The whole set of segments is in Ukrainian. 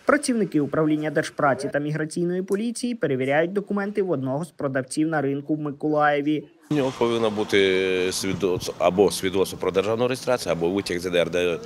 Працівники управління Держпраці та міграційної поліції перевіряють документи в одного з продавців на ринку в Миколаєві. У нього повинно бути або свідоцтво про державну реєстрацію, або витяг з ЄДР, де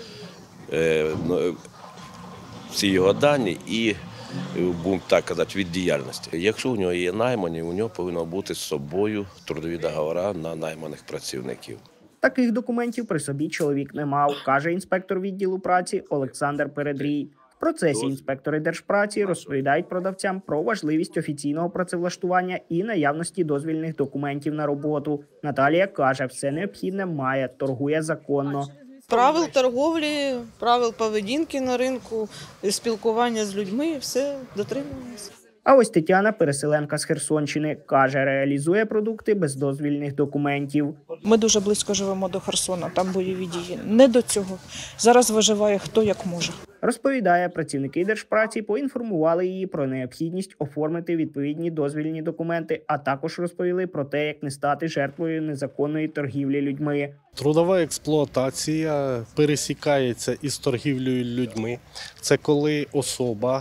всі його дані і, будемо так казати, від діяльності. Якщо у нього є наймані, у нього повинно бути з собою трудові договори на найманих працівників. Таких документів при собі чоловік не мав, каже інспектор відділу праці Олександр Передрій. В процесі інспектори Держпраці розповідають продавцям про важливість офіційного працевлаштування і наявності дозвільних документів на роботу. Наталія каже, все необхідне має, торгує законно. Правил торговлі, правил поведінки на ринку, спілкування з людьми – все дотримуємося. А ось Тетяна, переселенка з Херсонщини, каже, реалізує продукти без дозвільних документів. Ми дуже близько живемо до Херсона, там бойові дії. Не до цього. Зараз виживає хто як може. Розповідає, працівники Держпраці поінформували її про необхідність оформити відповідні дозвільні документи, а також розповіли про те, як не стати жертвою незаконної торгівлі людьми. Трудова експлуатація пересікається із торгівлею людьми. Це коли особа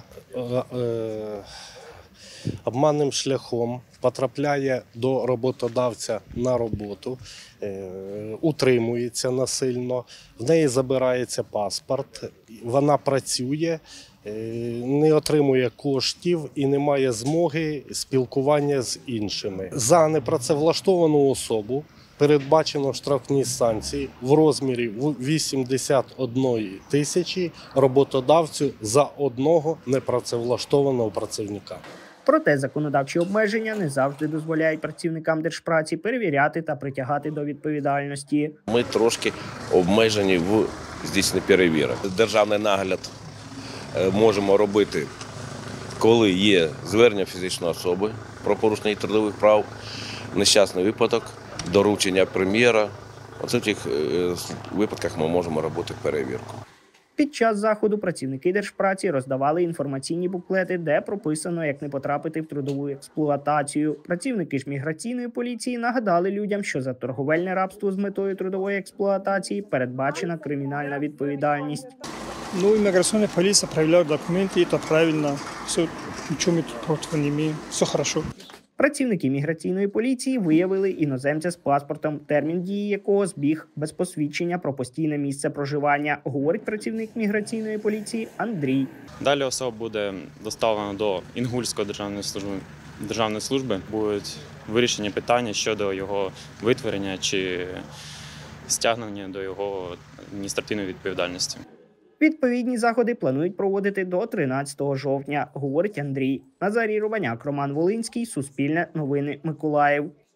обманним шляхом потрапляє до роботодавця на роботу, утримується насильно, в неї забирається паспорт, вона працює, не отримує коштів і не має змоги спілкування з іншими. За непрацевлаштовану особу передбачено штрафні санкції в розмірі 81 тисячі роботодавцю за одного непрацевлаштованого працівника. Проте законодавчі обмеження не завжди дозволяють працівникам Держпраці перевіряти та притягати до відповідальності. Ми трошки обмежені в здійсненні перевірок. Державний нагляд можемо робити, коли є звернення фізичної особи про порушення трудових прав, нещасний випадок, доручення прем'єра. Оце в цих випадках ми можемо робити перевірку. Під час заходу працівники Держпраці роздавали інформаційні буклети, де прописано, як не потрапити в трудову експлуатацію. Працівники ж міграційної поліції нагадали людям, що за торговельне рабство з метою трудової експлуатації передбачена кримінальна відповідальність. Иммиграционная полиция проверяет документы, это правильно. Все, ничего мы тут против не имеем. Все хорошо. Працівники міграційної поліції виявили іноземця з паспортом, термін дії якого збіг без посвідчення про постійне місце проживання, говорить працівник міграційної поліції Андрій. Далі особа буде доставлена до Інгульської державної служби. Будуть вирішені питання щодо його витворення чи стягнення до його адміністративної відповідальності. Відповідні заходи планують проводити до 13 жовтня, говорить Андрій. Назарій Рубаняк, Роман Волинський, Суспільне новини, Миколаїв.